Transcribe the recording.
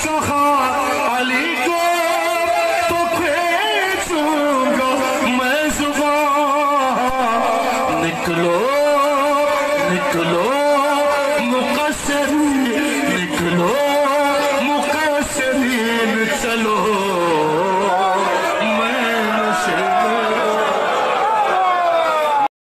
चाहा अली को तो खींचूंगा मैं जुबान। निकलो निकलो मुक़स्सिरीन, निकलो मुक़स्सिरीन, चलो